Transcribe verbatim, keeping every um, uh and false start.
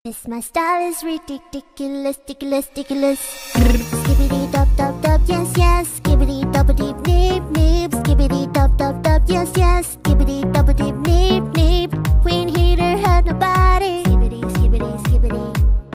This my style is ridiculous, ridiculous, ridiculous. Skibidi dop dop dop, yes yes. Skibidi dop deep deep deep. Skibidi dop dop dop, yes yes. Skibidi dop.